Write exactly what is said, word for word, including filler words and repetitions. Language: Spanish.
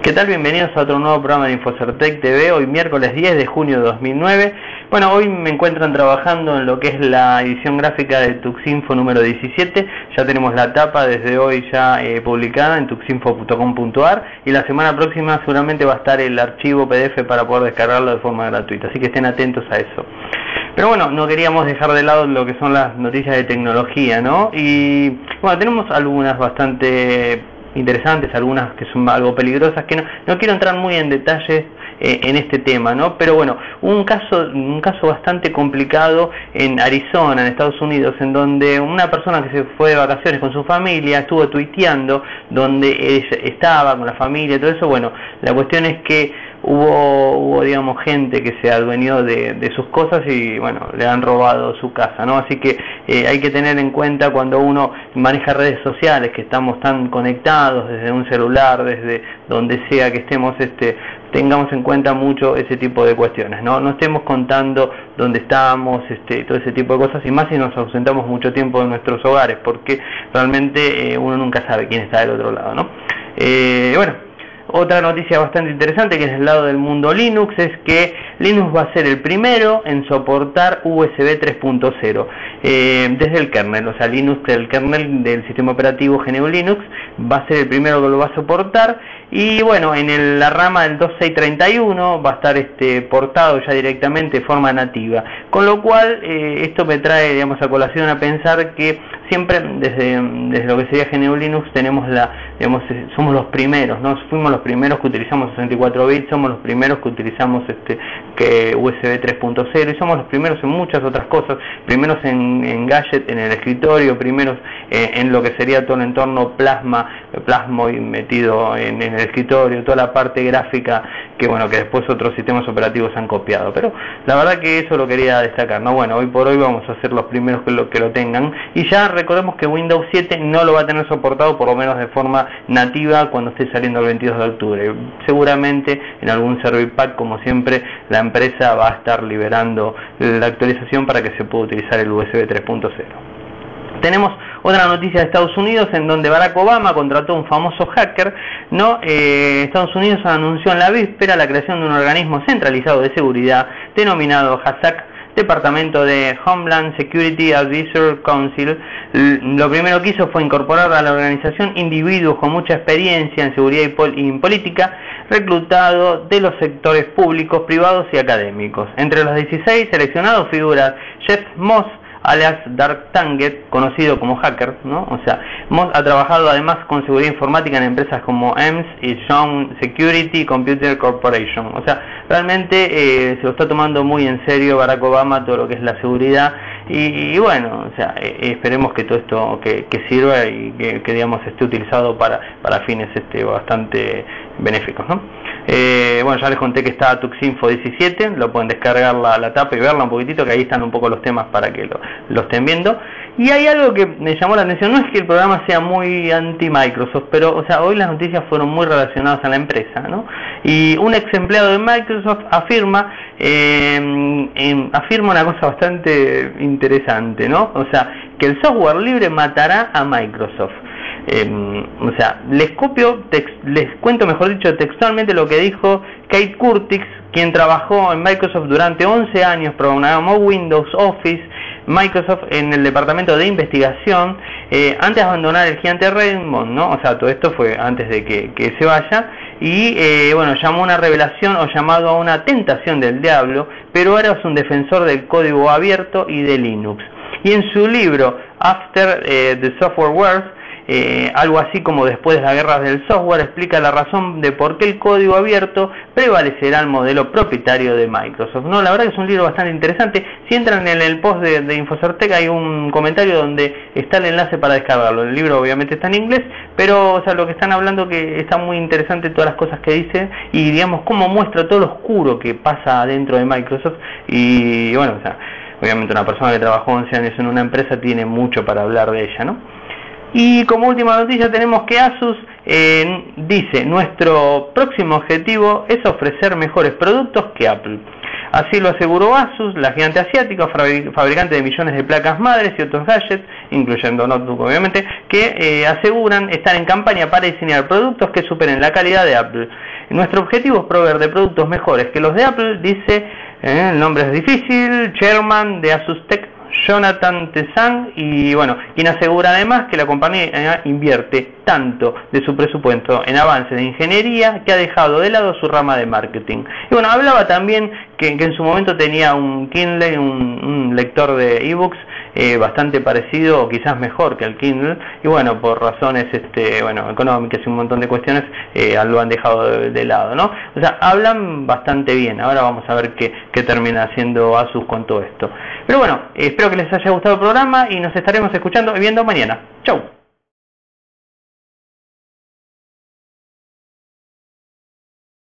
¿Qué tal? Bienvenidos a otro nuevo programa de Infocertec T V, hoy miércoles diez de junio de dos mil nueve. Bueno, hoy me encuentran trabajando en lo que es la edición gráfica de Tuxinfo número diecisiete. Ya tenemos la tapa desde hoy ya eh, publicada en tuxinfo punto com punto ar y la semana próxima seguramente va a estar el archivo P D F para poder descargarlo de forma gratuita, así que estén atentos a eso. Pero bueno, no queríamos dejar de lado lo que son las noticias de tecnología, ¿no? Y bueno, tenemos algunas bastante interesantes, algunas que son algo peligrosas, que no, no quiero entrar muy en detalle eh, en este tema, ¿no? Pero bueno, un caso, un caso bastante complicado en Arizona, en Estados Unidos, en donde una persona que se fue de vacaciones con su familia estuvo tuiteando donde ella estaba con la familia y todo eso. Bueno, la cuestión es que Hubo, hubo, digamos, gente que se adueñó de, de sus cosas y, bueno, le han robado su casa, ¿no? Así que eh, hay que tener en cuenta cuando uno maneja redes sociales, que estamos tan conectados desde un celular, desde donde sea que estemos, este, tengamos en cuenta mucho ese tipo de cuestiones, ¿no? No estemos contando dónde estamos, este, todo ese tipo de cosas, y más si nos ausentamos mucho tiempo de nuestros hogares, porque realmente eh, uno nunca sabe quién está del otro lado, ¿no? Eh, bueno. Otra noticia bastante interesante, que es del lado del mundo Linux, es que Linux va a ser el primero en soportar U S B tres punto cero eh, desde el kernel. O sea, Linux, el kernel del sistema operativo G N U Linux, va a ser el primero que lo va a soportar. Y bueno, en el, la rama del dos punto seis punto treinta y uno va a estar este, portado ya directamente de forma nativa. Con lo cual, eh, esto me trae, digamos, a colación a pensar que siempre desde, desde lo que sería G N U Linux tenemos la, digamos, somos los primeros, ¿no? Fuimos los primeros que utilizamos sesenta y cuatro bits, somos los primeros que utilizamos este, que U S B tres punto cero y somos los primeros en muchas otras cosas, primeros en, en gadget, en el escritorio, primeros eh, en lo que sería todo el entorno Plasma, Plasmoid metido en, en el escritorio, toda la parte gráfica que bueno, que después otros sistemas operativos han copiado, pero la verdad que eso lo quería destacar, ¿no? Bueno, hoy por hoy vamos a ser los primeros que lo, que lo tengan, y ya recordemos que Windows siete no lo va a tener soportado, por lo menos de forma nativa, cuando esté saliendo el veintidós de octubre. Seguramente en algún Service Pack, como siempre, la empresa va a estar liberando la actualización para que se pueda utilizar el U S B tres punto cero. Tenemos otra noticia de Estados Unidos, en donde Barack Obama contrató a un famoso hacker, ¿no? Eh, Estados Unidos anunció en la víspera la creación de un organismo centralizado de seguridad denominado HASAC, Departamento de Homeland Security Advisory Council. Lo primero que hizo fue incorporar a la organización individuos con mucha experiencia en seguridad y, pol y en política, reclutados de los sectores públicos, privados y académicos. Entre los dieciséis seleccionados figura Jeff Moss, alias Dark Target, conocido como hacker, ¿no? O sea, Moss ha trabajado además con seguridad informática en empresas como E M S y Young Security Computer Corporation. O sea, realmente eh, se lo está tomando muy en serio Barack Obama todo lo que es la seguridad, y, y bueno, o sea, eh, esperemos que todo esto que, que sirva y que, que digamos esté utilizado para, para fines este, bastante benéficos, ¿no? Eh, bueno, ya les conté que está Tuxinfo diecisiete, lo pueden descargar la, la tapa y verla un poquitito, que ahí están un poco los temas para que lo, lo estén viendo. Y hay algo que me llamó la atención, no es que el programa sea muy anti-Microsoft, pero o sea, hoy las noticias fueron muy relacionadas a la empresa, ¿no? Y un ex empleado de Microsoft afirma, eh, eh, afirma una cosa bastante interesante, ¿no? O sea, que el software libre matará a Microsoft. Eh, o sea, les copio, les cuento mejor dicho textualmente lo que dijo Kate Curtis, quien trabajó en Microsoft durante once años, programó Windows, Office, Microsoft en el departamento de investigación, eh, antes de abandonar el gigante Raymond, ¿no? O sea, todo esto fue antes de que, que se vaya, y eh, bueno, llamó una revelación o llamado a una tentación del diablo, pero ahora es un defensor del código abierto y de Linux. Y en su libro After eh, the Software Wars, Eh, algo así como Después de las guerras del software, explica la razón de por qué el código abierto prevalecerá al modelo propietario de Microsoft, ¿no? La verdad que es un libro bastante interesante. Si entran en el post de, de Infocertec hay un comentario donde está el enlace para descargarlo. El libro obviamente está en inglés, pero o sea, lo que están hablando que está muy interesante todas las cosas que dice, y digamos cómo muestra todo lo oscuro que pasa dentro de Microsoft. Y bueno, o sea, obviamente una persona que trabajó once años en una empresa tiene mucho para hablar de ella, ¿no? Y como última noticia tenemos que Asus eh, dice: nuestro próximo objetivo es ofrecer mejores productos que Apple. Así lo aseguró Asus, la gigante asiática, fabricante de millones de placas madres y otros gadgets, incluyendo notebook obviamente, que eh, aseguran estar en campaña para diseñar productos que superen la calidad de Apple. Nuestro objetivo es proveer de productos mejores que los de Apple, dice, eh, el nombre es difícil, chairman de Asus Tech, Jonathan Tezang, y bueno, quien asegura además que la compañía invierte tanto de su presupuesto en avances de ingeniería que ha dejado de lado su rama de marketing. Y bueno, hablaba también que, que en su momento tenía un Kindle, un, un lector de ebooks eh, bastante parecido o quizás mejor que el Kindle, y bueno, por razones este, bueno, económicas y un montón de cuestiones eh, lo han dejado de, de lado, ¿no? O sea, hablan bastante bien. Ahora vamos a ver qué, qué termina haciendo Asus con todo esto. Pero bueno, espero que les haya gustado el programa y nos estaremos escuchando y viendo mañana. Chau.